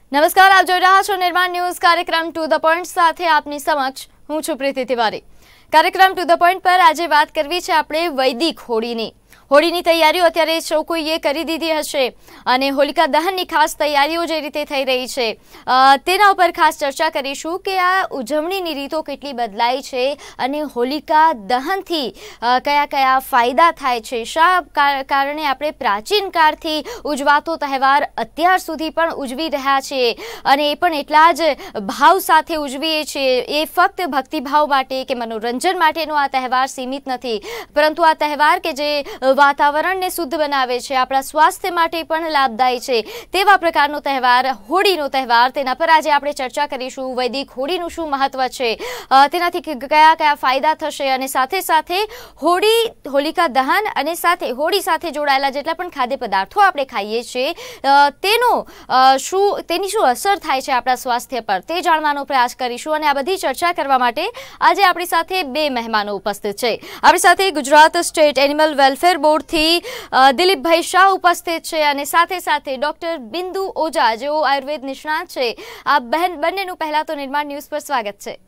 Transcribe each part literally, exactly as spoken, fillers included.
નમસ્કાર, આપ જોઈ રહ્યા છો નિર્માણ ન્યૂઝ કાર્યક્રમ ટુ ધ પોઈન્ટ સાથે આપની સમક્ષ હું છું પ્રીતિ તિવારી। કાર્યક્રમ ટુ ધ પોઈન્ટ પર આજે વાત કરવી છે આપણે વૈદિક હોળીની। હોળીની તૈયારીઓ અત્યારે સૌ કોઈએ કરી દીધી હશે અને હોલિકા દહનની ખાસ તૈયારીઓ જે રીતે થઈ રહી છે તેના ઉપર ખાસ ચર્ચા કરીશું કે આ ઉજવણીની રીતો કેટલી બદલાઈ છે અને હોલિકા દહનથી કયા કયા ફાયદા થાય છે, શા કારણે આપણે પ્રાચીન કાળથી ઉજવાતો તહેવાર અત્યાર સુધી પણ ઉજવી રહ્યા છીએ અને એ પણ એટલા જ ભાવ સાથે ઉજવીએ છીએ। એ ફક્ત ભક્તિભાવ માટે કે મનોરંજન માટેનો આ તહેવાર સીમિત નથી, પરંતુ આ તહેવાર કે જે વાતાવરણને શુદ્ધ બનાવે છે, આપણા સ્વાસ્થ્ય માટે પણ લાભદાયી છે, તેવા પ્રકારનો તહેવાર હોળીનો તહેવાર, તેના પર આજે આપણે ચર્ચા કરીશું। વૈદિક હોળીનું શું મહત્વ છે, તેનાથી કયા કયા ફાયદા થશે અને સાથે સાથે હોળી હોલિકા દહન અને સાથે હોળી સાથે જોડાયેલા જેટલા પણ ખાદ્ય પદાર્થો આપણે ખાઈએ છીએ તેનો શું તેની શું અસર થાય છે આપણા સ્વાસ્થ્ય પર, તે જાણવાનો પ્રયાસ કરીશું। અને આ બધી ચર્ચા કરવા માટે આજે આપણી સાથે બે મહેમાનો ઉપસ્થિત છે। આપણી સાથે ગુજરાત સ્ટેટ એનિમલ વેલફેર બોર્ડથી દિલીપભાઈ શાહ ઉપસ્થિત છે અને સાથે સાથે ડોક્ટર બિંદુ ઓઝા જેઓ આયુર્વેદ નિષ્ણાત છે। આ બહેન બંનેનું પહેલા તો નિર્માણ ન્યૂઝ પર સ્વાગત છે।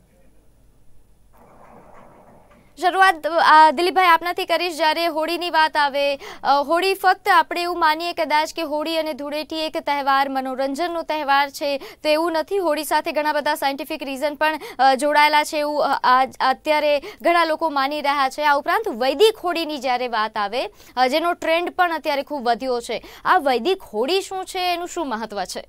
શરૂઆત દિલીપભાઈ આપનાથી કરીશ। જ્યારે હોળીની વાત આવે, હોળી ફક્ત આપણે એવું માનીએ કદાચ કે હોળી અને ધૂળેટી એક તહેવાર, મનોરંજનનો તહેવાર છે, તો એવું નથી। હોળી સાથે ઘણા બધા સાયન્ટિફિક રીઝન પણ જોડાયેલા છે એવું અત્યારે ઘણા લોકો માની રહ્યા છે। આ ઉપરાંત વૈદિક હોળીની જ્યારે વાત આવે, જેનો ટ્રેન્ડ પણ અત્યારે ખૂબ વધ્યો છે, આ વૈદિક હોળી શું છે, એનું શું મહત્વ છે?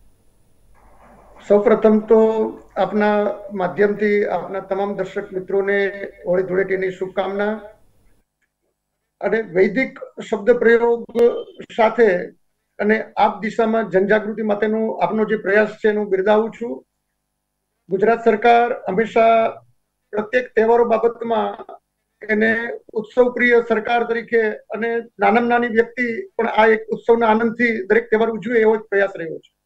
સૌપ્રથમ તો આપના માધ્યમથી આપના તમામ દર્શક મિત્રોને હોળી ધૂળેટીની શુભકામના। અને વૈદિક શબ્દ પ્રયોગ સાથે અને આપ દિશામાં જનજાગૃતિ માટેનો આપનો જે પ્રયાસ છે એનું બિરદાવું છું। ગુજરાત સરકાર હંમેશા પ્રત્યેક તહેવારો બાબતમાં એને ઉત્સવ પ્રિય સરકાર તરીકે અને નાનામાં નાની વ્યક્તિ પણ આ એક ઉત્સવના આનંદથી દરેક તહેવાર ઉજવે એવો જ પ્રયાસ રહ્યો છે।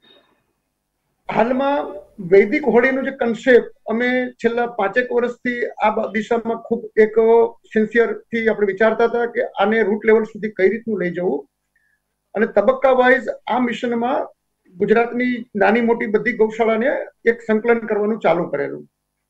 હાલમાં વૈદિક હોળીનો જે કન્સેપ્ટ અમે છેલ્લા પાંચેક વર્ષથી આ દિશામાં ખૂબ એક સિન્સિયરથી આપણે વિચારતા હતા કે આને રૂટ લેવલ સુધી કઈ રીતનું લઈ જવું, અને તબક્કા વાઇઝ આ મિશનમાં ગુજરાતની નાની મોટી બધી ગૌશાળાને એક સંકલન કરવાનું ચાલુ કરેલું।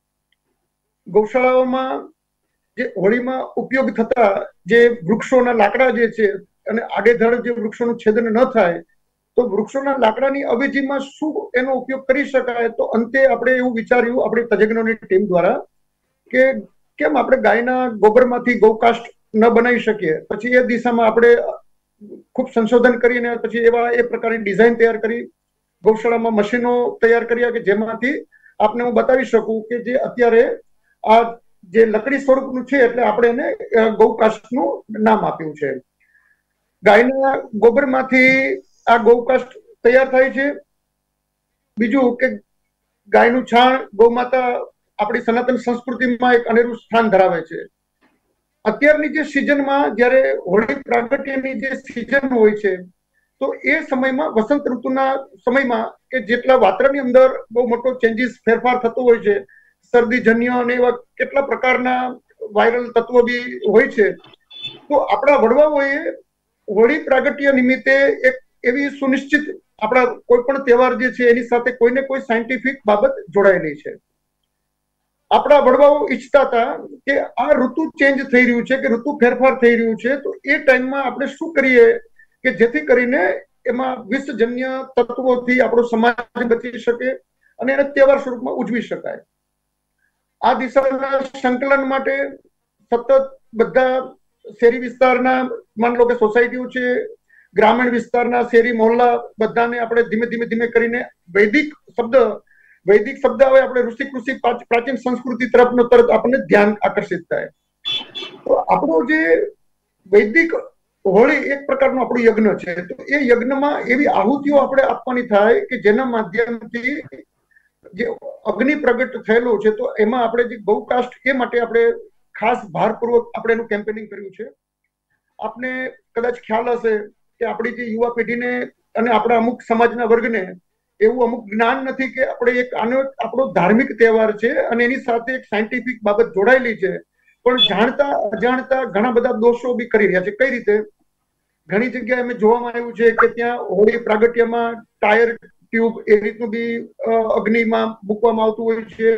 ગૌશાળાઓમાં જે હોળીમાં ઉપયોગ થતા જે વૃક્ષોના લાકડા જે છે અને આડેધડ જે વૃક્ષોનું છેદન ન થાય, તો વૃક્ષોના લાકડાની અવેજીમાં શું એનો ઉપયોગ કરી શકાય, તો અંતે આપણે એવું વિચાર્યું આપણી તજજ્ઞોની ટીમ દ્વારા કે કેમ આપણે ગાયના ગોબરમાંથી ગૌકાષ્ટ ન બનાવી શકીએ। પછી એ દિશામાં આપણે ખૂબ સંશોધન કરીને પછી એવા એ પ્રકારની ડિઝાઇન તૈયાર કરી, ગૌશાળામાં મશીનો તૈયાર કર્યા કે જેમાંથી આપને હું બતાવી શકું કે જે અત્યારે આ જે લકડી સ્વરૂપનું છે એટલે આપણે એને ગૌકાષ્ટનું નામ આપ્યું છે। ગાયના ગોબરમાંથી આ ગૌકાષ્ટ તૈયાર થાય છે। બીજું કે ગાયનું છાણ, ગૌમાતા આપણી સનાતન સંસ્કૃતિમાં એક અનેરું સ્થાન ધરાવે છે। અત્યારની જે સિઝનમાં જ્યારે હોળી પ્રાગટ્યની જે સિઝન હોય છે, તો એ સમયમાં વસંત ઋતુના સમયમાં કે જેટલા વાતાવરણની અંદર બહુ મોટો ચેન્જીસ ફેરફાર થતો હોય છે, શરદીજન્ય અને એવા કેટલા પ્રકારના વાયરલ તત્વો બી હોય છે, તો આપણા વડવાઓએ હોળી પ્રાગટ્ય નિમિત્તે એક એવી સુનિશ્ચિત આપણા કોઈ પણ તહેવાર જે છે એની સાથે કોઈને કોઈ સાયન્ટિફિક બાબત જોડાયેલી છે। આપણા વડવાઓ ઈચ્છતા હતા કે આ ઋતુ ચેન્જ થઈ રહ્યું છે કે ઋતુ ફેરફાર થઈ રહ્યું છે, તો એ ટાઈમમાં આપણે શું કરીએ કે જેથી કરીને એમાં વિષજન્ય તત્વોથી આપણો સમાજ બચી શકે અને એને તહેવાર સ્વરૂપમાં ઉજવી શકાય। આ દિશાના સંકલન માટે સતત બધા શહેરી વિસ્તારના માન લો કે સોસાયટીઓ છે, ગ્રામીણ વિસ્તારના શેરી મોહલ્લા બધાને આપણે ધીમે ધીમે ધીમે કરીને વૈદિક શબ્દ વૈદિક શબ્દ હવે આપણે ઋષિ કૃષિ પ્રાચીન સંસ્કૃતિ તરફનો તરત આપણને ધ્યાન આકર્ષિત થાય। તો આપણો જે વૈદિક હોળી એક પ્રકારનું આપણું યજ્ઞ છે, તો એ યજ્ઞમાં એવી આહુતિઓ આપણે આપવાની થાય કે જેના માધ્યમથી જે અગ્નિ પ્રગટ થયેલો છે, તો એમાં આપણે જે ગૌકાષ્ટ એ માટે આપણે ખાસ ભારપૂર્વક આપણે એનું કેમ્પેનિંગ કર્યું છે। આપને કદાચ ખ્યાલ હશે કે આપણી જે યુવા પેઢીને અને આપણા અમુક સમાજના વર્ગને એવું અમુક જ્ઞાન નથી કે આપણે એક આનો આપણો ધાર્મિક તહેવાર છે અને એની સાથે એક સાયન્ટિફિક બાબત જોડાયેલી છે, પણ જાણતા અજાણતા ઘણા બધા દોષો બી કરી રહ્યા છે। કઈ રીતે? ઘણી જગ્યાએ અમે જોવામાં આવ્યું છે કે ત્યાં હોળી પ્રાગટ્યમાં ટાયર ટ્યુબ એ રીતનું બી અગ્નિમાં મૂકવામાં આવતું હોય છે.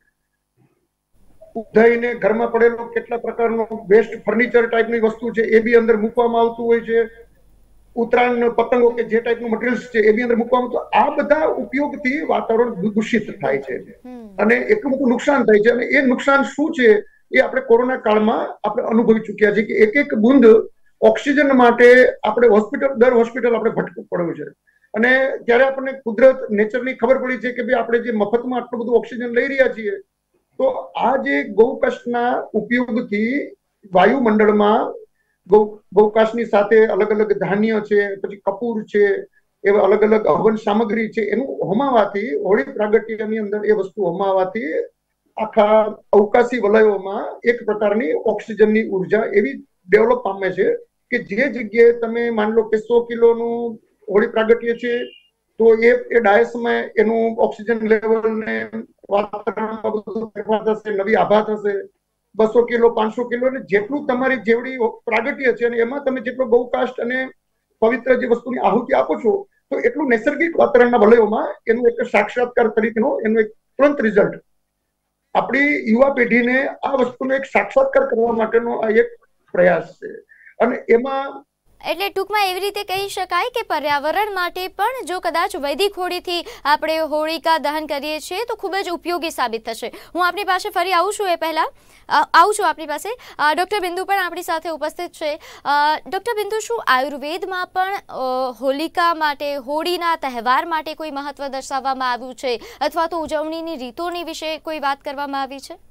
ઉધાઈને ઘરમાં પડેલો કેટલા પ્રકારનો વેસ્ટ ફર્નિચર ટાઈપની વસ્તુ છે એ બી અંદર મૂકવામાં આવતું હોય છે. ઉત્તરાયણ પતંગો કે જે ટાઈપનું મટીરિયલ્સ છે એ બી અંદર મૂકવામાં, તો આ બધા ઉપયોગથી વાતાવરણ દૂષિત થાય છે અને એટલું બધું નુકસાન થાય છે. અને એ નુકસાન શું છે એ આપણે કોરોના કાળમાં આપણે અનુભવી ચુક્યા છીએ કે એક એક બુંદ ઓક્સિજન માટે આપણે હોસ્પિટલ દર હોસ્પિટલ આપણે ભટકવું પડ્યું છે. અને ત્યારે આપણને કુદરત નેચરની ખબર પડી છે કે ભાઈ આપણે જે મફતમાં આટલું બધું ઓક્સિજન લઈ રહ્યા છીએ, તો આ જે ગૌકાષ્ટના ઉપયોગથી વાયુમંડળમાં ગૌ ગૌકાષ્ટની સાથે અલગ અલગ ધાન્ય છે, પછી કપૂર છે, એવા અલગ અલગ હવન સામગ્રી છે, એનું હોમાવાથી હોળી પ્રાગટ્યની અંદર એ વસ્તુ હોમાવાથી આખા અવકાશી વલયોમાં એક પ્રકારની ઓક્સિજનની ઉર્જા એવી ડેવલપ પામે છે કે જે જગ્યાએ તમે માની લો કે સો કિલોનું હોળી પ્રાગટ્ય છે, તો એ એ ડાયસમાં એનું ઓક્સિજન લેવલ ને વાતાવરણમાં બધું ફેરફાર થશે, નવી આભા થશે. બસો કિલો પાંચસો કિલો ને જેટલું તમારી જેવડી પ્રાગટ્ય છે અને એમાં તમે જેટલો ગૌકાષ્ટ અને પવિત્ર જે વસ્તુની આહુતિ આપો છો, તો એટલું નૈસર્ગિક વાતાવરણના વલયોમાં એનું એક સાક્ષાત્કાર તરીકેનો એનું એક તુરંત રિઝલ્ટ આપણી યુવા પેઢીને આ વસ્તુનો એક સાક્ષાત્કાર કરવા માટેનો આ એક પ્રયાસ છે. અને એમાં એટલે ટૂંકમાં એવી રીતે કહી શકાય કે પર્યાવરણ માટે પણ જો કદાચ વૈદિક હોળીથી આપણે હોળિકા દહન કરીએ છીએ તો ખૂબ જ ઉપયોગી સાબિત થશે. હું આપની પાસે ફરી આવું છું, એ પહેલાં આવું છું આપની પાસે. ડૉક્ટર બિંદુ પણ આપણી સાથે ઉપસ્થિત છે. ડૉક્ટર બિંદુ, શું આયુર્વેદમાં પણ હોલિકા માટે, હોળીના તહેવાર માટે કોઈ મહત્વ દર્શાવવામાં આવ્યું છે અથવા તો ઉજવણીની રીતોની વિશે કોઈ વાત કરવામાં આવી છે?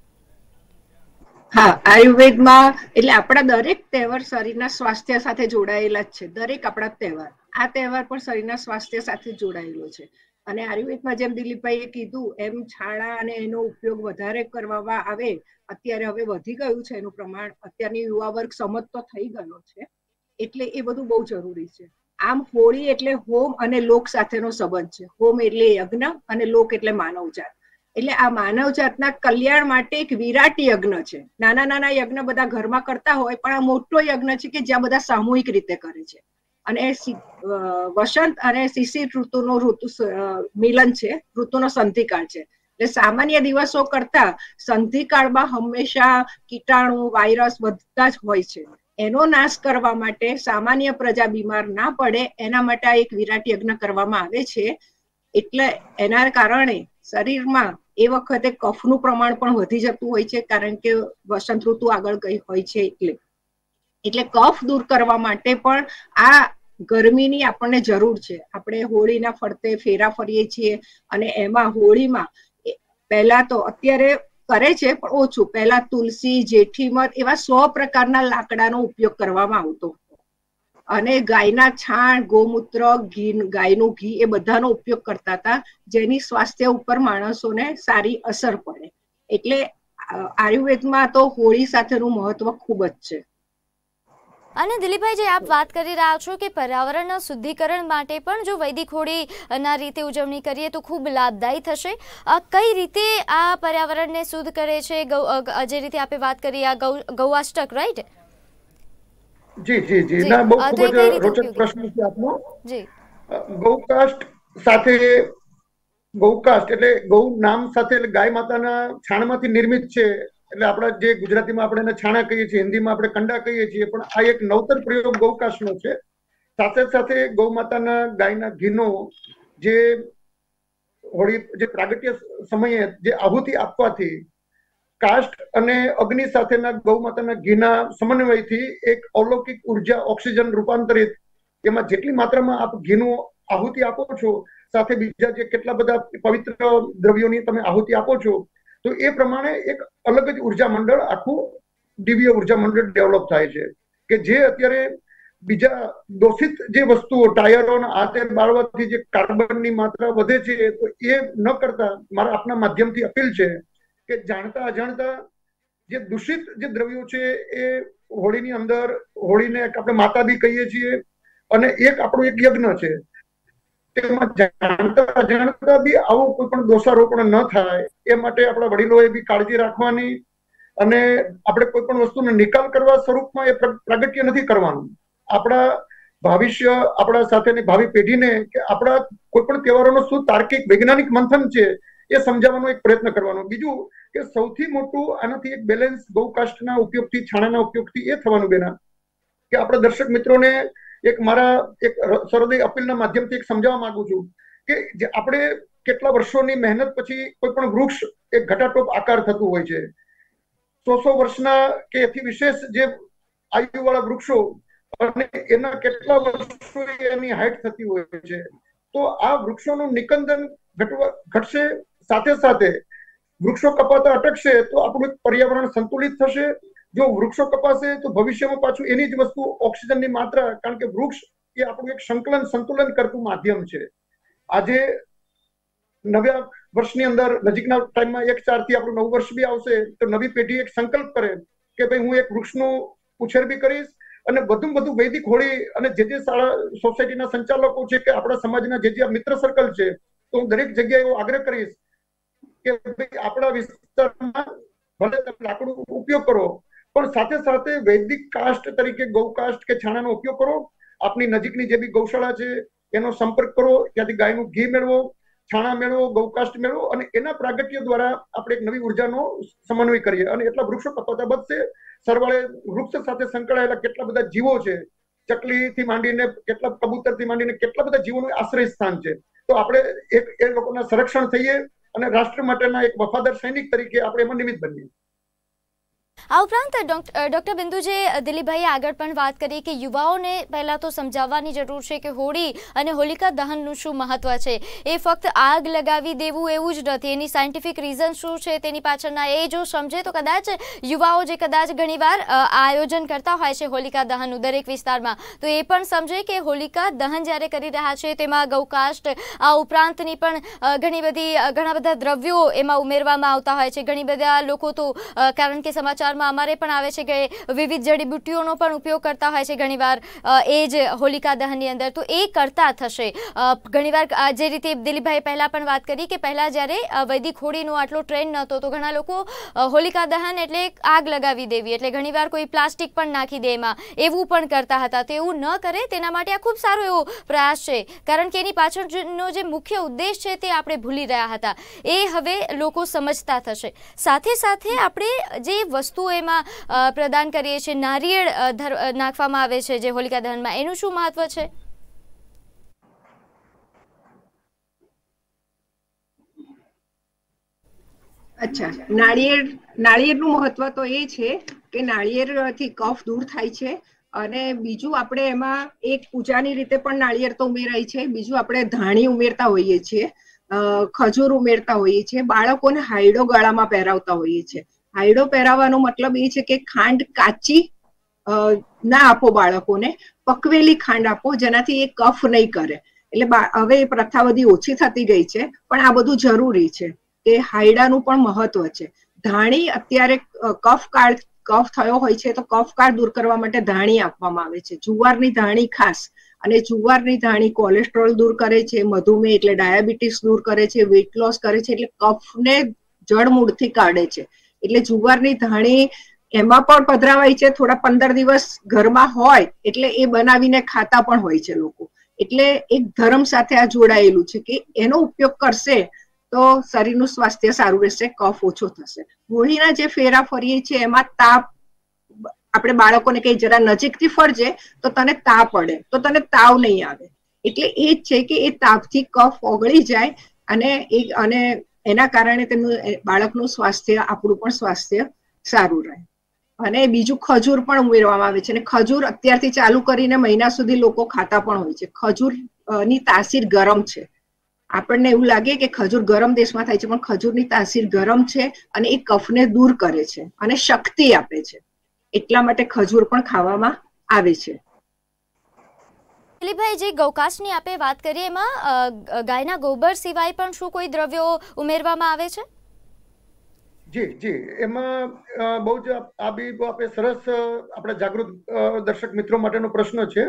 હા, આયુર્વેદમાં એટલે આપણા દરેક તહેવાર શરીરના સ્વાસ્થ્ય સાથે જોડાયેલા જ છે. દરેક આપણા તહેવાર આ તહેવાર પણ શરીરના સ્વાસ્થ્ય સાથે જોડાયેલો છે. અને આયુર્વેદમાં જેમ દિલીપભાઈએ કીધું એમ છાણા અને એનો ઉપયોગ વધારે કરવામાં આવે. અત્યારે હવે વધી ગયું છે એનું પ્રમાણ, અત્યારની યુવા વર્ગ સમજતો થઈ ગયો છે, એટલે એ બધું બહુ જરૂરી છે. આમ હોળી એટલે હોમ અને લોક સાથેનો સંબંધ છે. હોમ એટલે યજ્ઞ અને લોક એટલે માનવજાત. એટલે આ માનવજાતના કલ્યાણ માટે એક વિરાટ યજ્ઞ છે. નાના નાના યજ્ઞ બધા ઘરમાં કરતા હોય, પણ આ મોટો યજ્ઞ છે કે જ્યાં બધા સામૂહિક રીતે કરે છે. અને વસંત અને શિશિર ઋતુનો ઋતુ મિલન છે, ઋતુનો સંધિકાળ છે. એટલે સામાન્ય દિવસો કરતા સંધિકાળમાં હંમેશા કીટાણુ, વાયરસ બધા જ હોય છે. એનો નાશ કરવા માટે, સામાન્ય પ્રજા બીમાર ના પડે એના માટે આ એક વિરાટ યજ્ઞ કરવામાં આવે છે. એટલે એના કારણે શરીરમાં એ વખતે કફનું પ્રમાણ પણ વધી જતું હોય છે, કારણ કે વસંત ઋતુ આગળ ગઈ હોય છે. એટલે એટલે કફ દૂર કરવા માટે પણ આ ગરમીની આપણને જરૂર છે. આપણે હોળીના ફરતે ફેરા ફરીએ છીએ અને એમાં હોળીમાં પહેલા તો અત્યારે કરે છે પણ ઓછું, પહેલા તુલસી, જેઠીમધ એવા સો પ્રકારના લાકડાનો ઉપયોગ કરવામાં આવતો. અને ગાયના છાણ, ગૌમૂત્ર, ઘી, ગાયનું ઘી એ બધાનો ઉપયોગ કરતા હતા, જેની સ્વાસ્થ્ય ઉપર માણસોને સારી અસર પડે. એટલે આયુર્વેદમાં તો હોળી સાથેનું મહત્વ ખૂબ જ છે. અને દિલીપભાઈ, જે આપ વાત કરી રહ્યા છો કે પર્યાવરણના શુદ્ધિકરણ માટે પણ જો વૈદિક હોળીના રીતે ઉજવણી કરીએ તો ખૂબ લાભદાયી થશે. કઈ રીતે આ પર્યાવરણને શુદ્ધ કરે છે? જે રીતે આપણે વાત કરી આ ગૌ ગૌઅષ્ટક, રાઈટ? જી જી જી ના, બહુ ખૂબ જ રોચક પ્રશ્ન છે આપનો. જી, ગૌકાષ્ટ સાથે, ગૌકાષ્ટ એટલે ગૌ નામ સાથે એટલે ગાય માતાના છાણમાંથી નિર્મિત છે. એટલે આપણા જે ગુજરાતીમાં આપણે એને છાણા કહીએ છીએ, હિન્દીમાં આપણે કંડા કહીએ છીએ, પણ આ એક નવતર પ્રયોગ ગૌકાષ્ટનો છે. સાથે સાથે ગૌ માતાના ગાયના ઘીનો જે હોળી જે પ્રાગટ્ય સમયે જે આહુતિ આપવાથી કાષ્ટ અને અગ્નિ સાથેના ગૌ માતાના ઘીના સમન્વયથી એક અલૌકિક ઉર્જા ઓક્સિજન રૂપાંતરિત, એમાં જેટલી માત્રામાં આપ ઘીનું આહુતિ આપો છો, સાથે બીજા જે કેટલા બધા પવિત્ર દ્રવ્યોની તમે આહુતિ આપો છો, તો એ પ્રમાણે એક અલગ જ ઉર્જા મંડળ, આખું દિવ્ય ઉર્જા મંડળ ડેવલપ થાય છે. કે જે અત્યારે બીજા દોષિત જે વસ્તુઓ, ટાયરો આ તે બાળવાથી જે કાર્બનની માત્રા વધે છે, તો એ ન કરતા મારા આપના માધ્યમથી અપીલ છે કે જાણતા અજાણતા જે દૂષિત જે દ્રવ્યો છે એ હોળીની અંદર, હોળીને આપણે માતા બી કહીએ છીએ અને એક આપણું એક યજ્ઞ છે, તેમાં જાણતા અજાણતા બી આવો કોઈ પણ દોષારોપણ ન થાય એ માટે આપણા વડીલોએ બી કાળજી રાખવાની. અને આપણે કોઈ પણ વસ્તુનો નિકાલ કરવા સ્વરૂપમાં એ પ્રાગટ્ય નથી કરવાનું. આપણા ભવિષ્ય આપણા સાથેની ભાવિ પેઢીને કે આપણા કોઈ પણ તહેવારોનો શું તાર્કિક વૈજ્ઞાનિક મંથન છે એ સમજાવવાનો એક પ્રયત્ન કરવાનો. બીજું કે સૌથી મોટું આનાથી એક બેલેન્સ ગૌકાષ્ટના ઉપયોગથી, છાણાના ઉપયોગથી એ થવાનું બેના કે આપણા દર્શક મિત્રોને એક મારા એક સહૃદય અપીલના માધ્યમથી એક સમજાવવા માંગુ છું કે જે આપણે કેટલા વર્ષોની મહેનત પછી કોઈ પણ વૃક્ષ એક ઘટાટોપ આકાર થતું હોય છે. સો સો વર્ષના કે એથી વિશેષ જે આયુ વાળા વૃક્ષો અને એના કેટલા વર્ષો એની હાઈટ થતી હોય છે. તો આ વૃક્ષોનું નિકંદન ઘટવા ઘટશે, સાથે સાથે વૃક્ષો કપાતા અટકશે તો આપણું પર્યાવરણ સંતુલિત થશે. જો વૃક્ષો કપાશે તો ભવિષ્યમાં પાછું એની જ વસ્તુ ઓક્સિજનની માત્રા, કારણ કે વૃક્ષ એ આપણું એક સંકલન સંતુલન કરતું માધ્યમ છે. આજે નવ્યા વર્ષની અંદર નજીકના ટાઈમમાં એક ચાર થી આપણું નવું વર્ષ બી આવશે તો નવી પેઢી એક સંકલ્પ કરે કે ભાઈ હું એક વૃક્ષનું ઉછેર બી કરીશ અને વધુ વધુ વૈદિક હોળી અને જે જે શાળા સોસાયટીના સંચાલકો છે કે આપણા સમાજના જે જે મિત્ર સર્કલ છે તો હું દરેક જગ્યાએ એવો આગ્રહ કરીશ કે ભાઈ આપણા વિસ્તારમાં ભલે તમે લાકડું ઉપયોગ કરો પણ સાથે સાથે વૈદિક કાસ્ટ તરીકે ગૌકાસ્ટ કે છાણાનો ઉપયોગ કરો. આપની નજીકની જે બી ગૌશાળા છે એનો સંપર્ક કરો, ત્યાંથી ગાયનું ઘી મેળવો, છાણા મેળવો, ગૌકાસ્ટ મેળવો અને એના પ્રાગટ્ય દ્વારા આપણે એક નવી ઉર્જાનો સમન્વય કરીએ અને એટલા વૃક્ષો કપાતા બચશે. સરવાળે વૃક્ષ સાથે સંકળાયેલા કેટલા બધા જીવો છે, ચકલીથી માંડીને કેટલા કબૂતરથી માંડીને કેટલા બધા જીવોનું આશ્રય સ્થાન છે. તો આપણે એક એ લોકોના સંરક્ષણ થઈએ અને રાષ્ટ્ર માટેના એક વફાદાર સૈનિક તરીકે આપણે એમાં નિમિત્ત બનીએ. આ ઉપરાંત ડોક્ટર બિંદુજે દિલીપભાઈએ આગળ પણ વાત કરી કે યુવાઓને પહેલા તો સમજાવવાની જરૂર છે કે હોળી અને હોલિકા દહનનું શું મહત્વ છે. એ ફક્ત આગ લગાવી દેવું એવું જ નથી, એની સાયન્ટિફિક રીઝન શું છે તેની પાછળના એ જો સમજે તો કદાચ યુવાઓ જે કદાચ ઘણીવાર આયોજન કરતા હોય છે હોલિકા દહનનું દરેક વિસ્તારમાં તો એ પણ સમજે કે હોલિકા દહન જ્યારે કરી રહ્યા છે તેમાં ગૌકાષ્ટ આ ઉપરાંતની પણ ઘણી બધી ઘણા બધા દ્રવ્યો એમાં ઉમેરવામાં આવતા હોય છે. ઘણી બધા લોકો તો કારણ કે સમાચાર અમારે પણ આવે છે કે વિવિધ જડીબુટ્ટીઓનો પણ ઉપયોગ કરતા હોય છે ઘણીવાર એ જ હોલિકા દહનની અંદર. તો એ કરતા થશે ઘણીવાર જે રીતે દિલીપભાઈએ પહેલા પણ વાત કરી કે પહેલા જ્યારે વૈદિક હોળીનો આટલો ટ્રેન્ડ નહોતો તો ઘણા લોકો હોલિકા દહન એટલે આગ લગાવી દેવી એટલે ઘણીવાર કોઈ પ્લાસ્ટિક પણ નાખી દે એમાં એવું પણ કરતા હતા. તો એવું ન કરે તેના માટે આ ખૂબ સારો એવો પ્રયાસ છે કારણ કે એની પાછળનો જે મુખ્ય ઉદ્દેશ છે તે આપણે ભૂલી રહ્યા હતા. એ હવે લોકો સમજતા થશે. સાથે સાથે આપણે જે વસ્તુ એમાં પ્રદાન કરીએ છીએ, નારિયેળ નાખવામાં આવે છે જે હોલિકા દહનમાં, એનું શું મહત્વ છે? અચ્છા, નાળિયેર નાળિયેરનું મહત્વ તો એ છે કે નાળિયેરથી કફ દૂર થાય છે અને બીજું આપણે એમાં એક પૂજાની રીતે પણ નાળિયેર તો ઉમેરાય છે. બીજું આપણે ધાણી ઉમેરતા હોઈએ છીએ, ખજૂર ઉમેરતા હોઈએ છીએ, બાળકોને હાયડો ગળામાં પહેરાવતા હોઈએ છીએ. હાયડો પહેરાવવાનો મતલબ એ છે કે ખાંડ કાચી ના આપો બાળકોને, પકવેલી ખાંડ આપો જેનાથી એ કફ નહીં કરે. એટલે હવે એ પ્રથા બધી ઓછી થતી ગઈ છે પણ આ બધું જરૂરી છે કે હાયડાનું પણ મહત્વ છે. ધાણી અત્યારે કફ કાળ કફ થયો હોય છે તો કફ કાળ દૂર કરવા માટે ધાણી આપવામાં આવે છે. જુવારની ધાણી ખાસ, અને જુવારની ધાણી કોલેસ્ટ્રોલ દૂર કરે છે, મધુમેહ એટલે ડાયાબિટીસ દૂર કરે છે, વેઇટ લોસ કરે છે, એટલે કફને જડમૂળથી કાઢે છે. એટલે જુવારની ધાણી એમાં પણ પધરાવાય છે. થોડા પંદર દિવસ ઘરમાં હોય એટલે એ બનાવીને ખાતા પણ હોય છે લોકો. એટલે એક ધર્મ સાથે આ જોડાયેલું છે કે એનો ઉપયોગ કરશે તો શરીરનું સ્વાસ્થ્ય સારું રહેશે, કફ ઓછો થશે. હોળીના જે ફેરા ફરીએ છીએ એમાં તાપ આપણે બાળકોને કઈ જરા નજીકથી ફરજે તો તને તાપ પડે તો તને તાવ નહીં આવે. એટલે એ જ છે કે એ તાપથી કફ ઓગળી જાય અને એ અને એના કારણે તેમનું બાળકનું સ્વાસ્થ્ય, આપણું પણ સ્વાસ્થ્ય સારું રહે. અને બીજું ખજૂર પણ ઉમેરવામાં આવે છે અને ખજૂર અત્યારથી ચાલુ કરીને મહિના સુધી લોકો ખાતા પણ હોય છે. ખજૂર ની તાસીર ગરમ છે. આપણને એવું લાગે કે ખજૂર ગરમ દેશમાં થાય છે પણ ખજૂરની તાસીર ગરમ છે અને એ કફને દૂર કરે છે અને શક્તિ આપે છે. એટલા માટે ખજૂર પણ ખાવામાં આવે છે. દિલીપભાઈ, જે ગૌકાષ્ટની આપે વાત કરીએ એમાં ગાયના ગોબર સિવાય પણ શું કોઈ દ્રવ્યો ઉમેરવામાં આવે છે? જી જી એમાં બહુ જ આ બી આપણે સરસ આપણે જાગૃત દર્શક મિત્રો માટેનો પ્રશ્ન છે.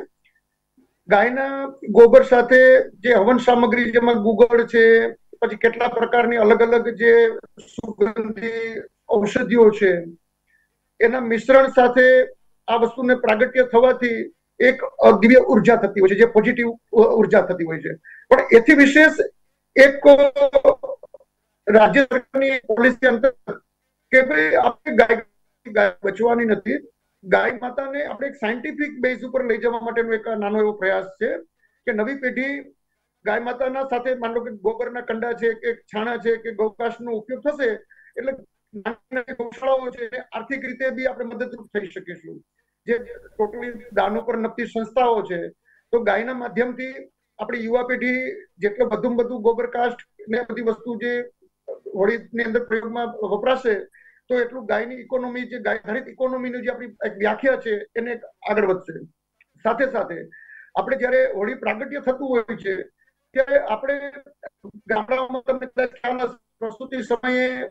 ગાયના ગોબર સાથે જે હવન સામગ્રી જેમાં ગુગળ છે, પછી કેટલા પ્રકારની અલગ અલગ જે સુગંધી ઔષધિઓ છે એના મિશ્રણ સાથે આ વસ્તુને પ્રાગટ્ય થવાથી એક દિવ્ય ઉર્જા થતી હોય છે, જે પોઝિટિવ ઉર્જા થતી હોય છે. પણ એથી વિશેષ એક રાજ્ય સરકારની પોલિસી અંતર્ગત કે ભાઈ આપણે ગાય ગાય બચવાની નથી, ગાય માતાને આપણે એક સાયન્ટિફિક બેઝ ઉપર લઈ જવા માટેનો એક નાનો એવો પ્રયાસ છે કે નવી પેઢી ગાય માતાના સાથે માનો કે ગોબરના કંડા છે કે છાણા છે કે ગૌકાશનો ઉપયોગ થશે એટલે નાની ગૌશાળાઓ છે આર્થિક રીતે બી આપણે મદદરૂપ થઈ શકીશું. જે ટોટલી દાનો પર નકતી સંસ્થાઓ છે, તો ગાયના માધ્યમથી આપણી યુવા પેઢી જેટલો વધુ વધુ ગોબર કાસ્ટ ને બધી વસ્તુ જે હોળીની અંદર પ્રયોગમાં વપરાશે તો એટલું ગાયની ઇકોનોમી, જે ગાય આધારિત ઇકોનોમીની જે આપણી એક વ્યાખ્યા છે એને આગળ વધશે. સાથે સાથે આપણે જયારે હોળી પ્રાગટ્ય થતું હોય છે ત્યારે આપણે ગામડાઓમાં તમે ખ્યાલ હશે પ્રસ્તુતિ સમયે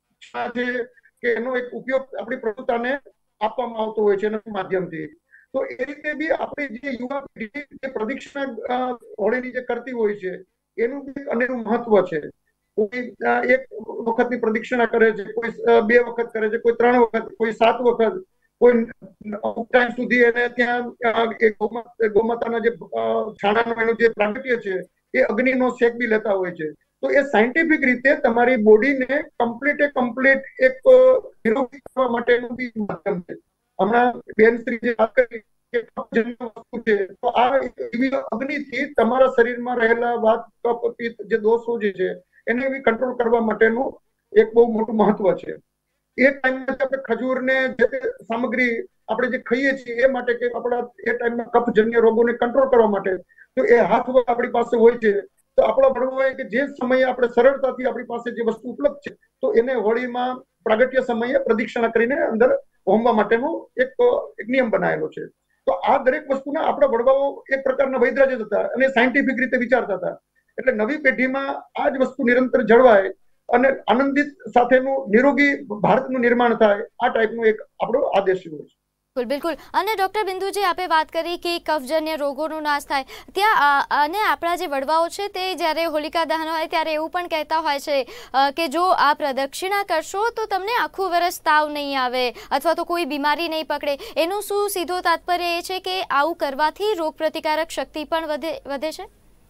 છે કે એનો એક ઉપયોગ આપણી પ્રભુતાને આપવામાં આવતો હોય છે એના માધ્યમથી. તો એ રીતે બી આપણી જે યુવા પેઢી જે પ્રદક્ષિણા હોળીની જે કરતી હોય છે એનું બી અનેરું મહત્વ છે. કોઈ એક વખતની પ્રદક્ષિણા કરે છે, કોઈ બે વખત કરે છે, કોઈ ત્રણ વખત, કોઈ સાત વખત, કોઈ ટાઈમ સુધી એને ત્યાં ગૌમાતાના જે છાણાનો એનું જે પ્રાગટ્ય છે એ અગ્નિનો શેક બી લેતા હોય છે. તો એ સાયન્ટિફિક રીતે તમારી બોડીને કમ્પ્લીટ કમ્પ્લીટ એક નિરોગી કરવા માટેનું બી માધ્યમ છે. હમણાં બેન શ્રી જે વાત કરી કે વસ્તુ છે, તો આ અગ્નિથી તમારા શરીરમાં રહેલા વાત કફ પિત્ત જે દોષો જે છે એને બી કંટ્રોલ કરવા માટેનું એક બહુ મોટું મહત્વ છે. એ ટાઈમમાં આપણે ખજૂરને જે સામગ્રી આપણે જે ખાઈએ છીએ એ માટે કે આપણા એ ટાઈમમાં કફજન્ય રોગોને કંટ્રોલ કરવા માટે તો એ હાથ આપણી પાસે હોય છે. તો આપણા ભણવું કે જે સમયે આપણે સરળતાથી આપણી પાસે જે વસ્તુ ઉપલબ્ધ છે તો એને હોળીમાં પ્રાગટ્ય સમયે પ્રદક્ષિણા કરીને અંદર હોમવા માટેનો એક એક નિયમ બનાવેલો છે. તો આ દરેક વસ્તુના આપણા વડવાઓ એક પ્રકારના વૈદ્ય જ હતા અને સાયન્ટિફિક રીતે વિચારતા હતા. એટલે નવી પેઢીમાં આ જ વસ્તુ નિરંતર જળવાય અને આનંદિત સાથેનું નિરોગી ભારતનું નિર્માણ થાય, આ ટાઈપનો એક આપણો આદેશ હોય છે. બિલકુલ બિલકુલ. અને ડોક્ટર બિંદુજી, આપે વાત કરી કે કફજન્ય રોગોનો નાશ થાય ત્યાં, અને આપણા જે વડવાઓ છે તે જ્યારે હોલિકા દહન હોય ત્યારે એવું પણ કહેતા હોય છે કે જો આ પ્રદક્ષિણા કરશો તો તમને આખું વર્ષ તાવ નહીં આવે અથવા તો કોઈ બીમારી નહીં પકડે. એનું શું સીધો તાત્પર્ય એ છે કે આવું કરવાથી રોગ પ્રતિકારક શક્તિ પણ વધે વધે છે?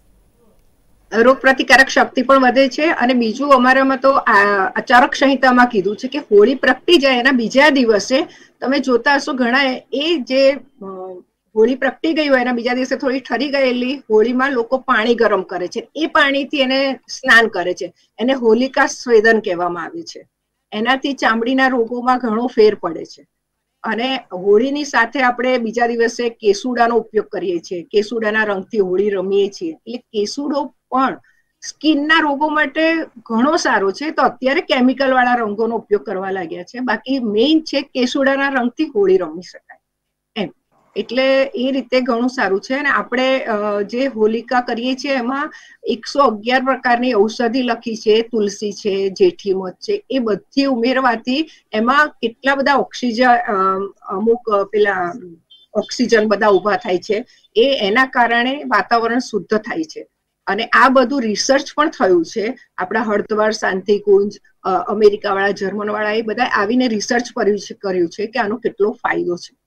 રોગ પ્રતિકારક શક્તિ પણ વધે છે. અને બીજું અમારામાં તો આચારક સંહિતામાં કીધું છે કે હોળી પ્રગટી જાય એના બીજા દિવસે તમે જોતા હશો ઘણા એ જે હોળી પ્રગટી ગઈ હોય એના બીજા દિવસે થોડી ઠરી ગયેલી હોળીમાં લોકો પાણી ગરમ કરે છે, એ પાણીથી એને સ્નાન કરે છે. એને હોલિકા સ્વેદન કહેવામાં આવે છે. એનાથી ચામડીના રોગોમાં ઘણો ફેર પડે છે. અને હોળીની સાથે આપણે બીજા દિવસે કેસુડાનો ઉપયોગ કરીએ છીએ, કેસુડાના રંગથી હોળી રમીએ છીએ. એટલે કેસુડો પણ સ્કિનના રોગો માટે ઘણો સારો છે. તો અત્યારે કેમિકલ વાળા રંગોનો ઉપયોગ કરવા લાગ્યા છે, બાકી મેઇન છે કેસુડાના રંગથી હોળી રમી શકાય એમ. એટલે એ રીતે ઘણું સારું છે. અને આપણે જે હોલિકા કરીએ છીએ એમાં એકસો અગિયાર પ્રકારની ઔષધિ લખી છે, તુલસી છે, જેઠી મધ છે, એ બધી ઉમેરવાથી એમાં કેટલા બધા ઓક્સિજન અમુક પેલા ઓક્સિજન બધા ઉભા થાય છે, એ એના કારણે વાતાવરણ શુદ્ધ થાય છે. અને આ બધું રિસર્ચ પણ થયું છે. આપણા હળદ્વાર, શાંતિકુંજ, અમેરિકા વાળા, જર્મન વાળા એ બધા આવીને રિસર્ચ કર્યું છે કે આનો કેટલો ફાયદો છે.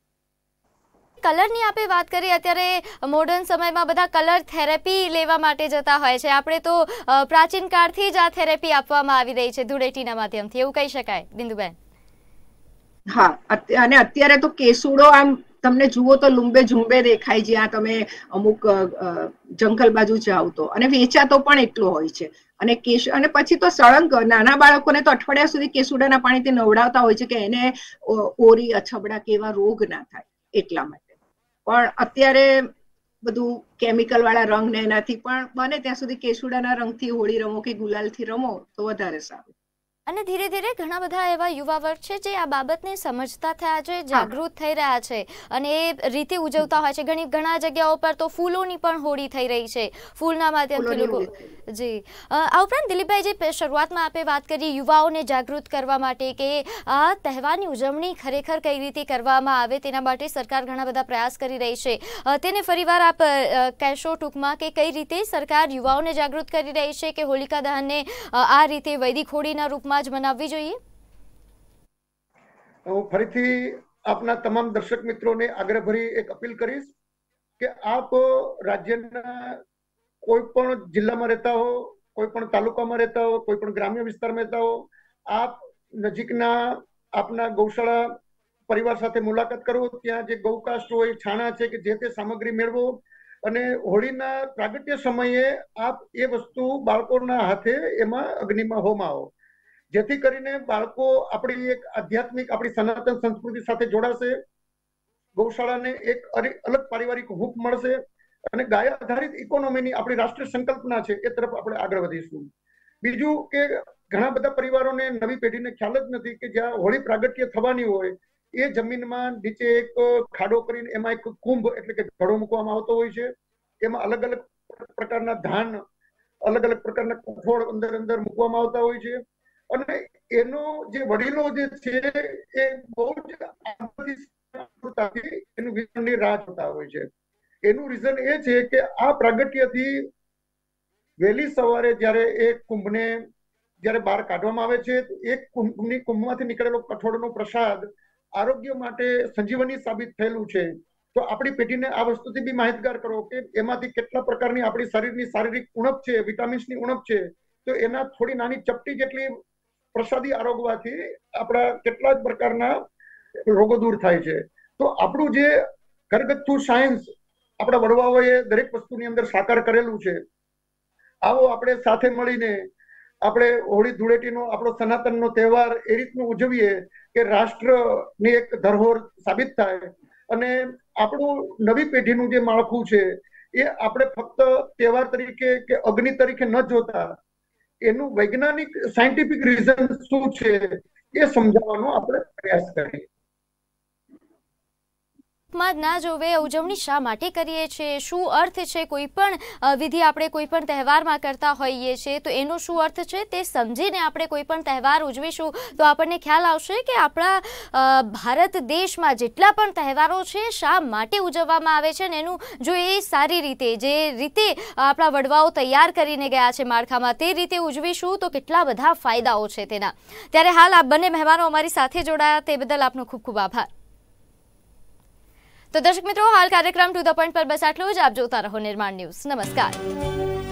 કલરની આપે વાત કરી, અત્યારે મોડર્ન સમયમાં બધા કલર થેરેપી લેવા માટે જતા હોય છે. આપણે તો પ્રાચીન કાળથી જ આ થેરેપી આપવામાં આવી રહી છે ધૂળેટીના માધ્યમથી, એવું કહી શકાય બિંદુબેન? હા, અને અત્યારે તો કેસુડો આમ તમને જુઓ તો લુંબે ઝુંબે દેખાય જ્યાં તમે અમુક જંગલ બાજુ જાઓ તો, અને વેચાતો પણ એટલો હોય છે. અને કેશ અને પછી તો સળંગ નાના બાળકોને તો અઠવાડિયા સુધી કેસુડાના પાણીથી નવડાવતા હોય છે કે એને ઓરી, અછબડા કેવા રોગ ના થાય એટલા માટે. પણ અત્યારે બધું કેમિકલ વાળા રંગ ને એનાથી પણ બને ત્યાં સુધી કેસુડાના રંગથી હોળી રમો કે ગુલાલથી રમો તો વધારે સારું. અને ધીરે ધીરે ઘણા બધા એવા યુવા વર્ગ છે જે આ બાબતને સમજતા થયા છે, જાગૃત થઈ રહ્યા છે અને એ રીતે ઉજવતા હોય છે. ઘણી ઘણા જગ્યાઓ પર તો ફૂલોની પણ હોળી થઈ રહી છે, ફૂલના માધ્યમથી લોકો. જી, આ ઉપરાંત દિલીપભાઈ, જે શરૂઆતમાં આપે વાત કરી યુવાઓને જાગૃત કરવા માટે કે આ તહેવારની ઉજવણી ખરેખર કઈ રીતે કરવામાં આવે તેના માટે સરકાર ઘણા બધા પ્રયાસ કરી રહી છે, તેને ફરીવાર આપ કહેશો ટૂંકમાં કે કઈ રીતે સરકાર યુવાઓને જાગૃત કરી રહી છે કે હોલિકા દહનને આ રીતે વૈદિક હોળીના રૂપમાં જ મનાવવી જોઈએ? હું ફરીથી આપના તમામ દર્શક મિત્રોને આગ્રહભરી એક અપીલ કરીશ કે આપ રાજ્યના કોઈ પણ જિલ્લામાં રહેતા હો, કોઈ પણ તાલુકામાં રહેતા હો, કોઈ પણ ગ્રામ્ય વિસ્તારમાં રહેતા હો, આપ નજીકના આપના ગૌશાળા પરિવાર સાથે મુલાકાત કરો, ત્યાં જે ગૌકાષ્ટ હોય, છાણા છે કે જે તે સામગ્રી મેળવો અને હોળીના પ્રાગટ્ય સમયે આપ એ વસ્તુ બાળકોના હાથે એમાં અગ્નિમાં હોમાવો, જેથી કરીને બાળકો આપણી એક આધ્યાત્મિક આપણી સનાતન સંસ્કૃતિ સાથે જોડાશે, ગૌશાળાને એક અલગ પારિવારિક હૂંફ મળશે અને ગાય આધારિત ઇકોનોમીની આપણી રાષ્ટ્રીય સંકલ્પના છે એ તરફ આપણે આગળ વધીશું. બીજું કે ઘણા બધા પરિવારોને નવી પેઢીને ખ્યાલ જ નથી કે જ્યાં હોળી પ્રાગટ્ય થવાની હોય એ જમીનમાં નીચે એક ખાડો કરીને એમાં એક કુંભ એટલે કે ઘડો મૂકવામાં આવતો હોય છે. એમાં અલગ અલગ પ્રકારના ધાન, અલગ અલગ પ્રકારના કઠોળ અંદર અંદર મૂકવામાં આવતા હોય છે અને એનો જે વડીલો જે છે એ બહુ જ એનું વિતરણની રાહ જોતા હોય છે. એનું રીઝન એ છે કે આ પ્રાગટ્યથી વહેલી સવારે જ્યારે એ કુંભને જ્યારે બહાર કાઢવામાં આવે છે, એક કુંભની કુંભમાંથી નીકળેલો કઠોળનો પ્રસાદ આરોગ્ય માટે સંજીવની સાબિત થયેલું છે. તો આપણી પેઢીને આ વસ્તુથી બી માહિતગાર કરો કે એમાંથી કેટલા પ્રકારની આપણી શરીરની શારીરિક ઉણપ છે, વિટામિન્સની ઉણપ છે, તો એના થોડી નાની ચપટી જેટલી પ્રસાદી આરોગવાથી આપણા કેટલા જ પ્રકારના રોગો દૂર થાય છે. તો આપણું જે ઘરગથ્થુ સાયન્સ આપણા વડવાઓએ દરેક વસ્તુની અંદર સાકાર કરેલું છે, આવો આપણે સાથે મળીને આપણે હોળી ધૂળેટીનો આપણો સનાતનનો તહેવાર એ રીતનું ઉજવીએ કે રાષ્ટ્રની એક ધરોહર સાબિત થાય અને આપણું નવી પેઢીનું જે માળખું છે એ આપણે ફક્ત તહેવાર તરીકે કે અગ્નિ તરીકે ન જોતા એનું વૈજ્ઞાનિક સાયન્ટિફિક રીઝન શું છે એ સમજાવવાનો આપણે પ્રયાસ કરીએ. ના જોવે ઉજવણી શા માટે કરીએ છીએ, શું અર્થ છે, કોઈ પણ વિધિ આપણે કોઈ પણ તહેવારમાં કરતા હોઈએ છીએ તો એનો શું અર્થ છે તે સમજીને આપણે કોઈ પણ તહેવાર ઉજવીશું તો આપણને ખ્યાલ આવશે કે આપણા ભારત દેશમાં જેટલા પણ તહેવારો છે શા માટે ઉજવવામાં આવે છે અને એનું જો એ સારી રીતે જે રીતે આપણા વડવાઓ તૈયાર કરીને ગયા છે માળખામાં તે રીતે ઉજવીશું તો કેટલા બધા ફાયદાઓ છે તેના. ત્યારે હાલ આ બંને મહેમાનો અમારી સાથે જોડાયા તે બદલ આપનો ખૂબ ખૂબ આભાર. તો દર્શક મિત્રો, હાલ કાર્યક્રમ ટુ ધ પોઈન્ટ પર બસ આટલું જ. આપ જોતા રહો નિર્માણ ન્યૂઝ. નમસ્કાર.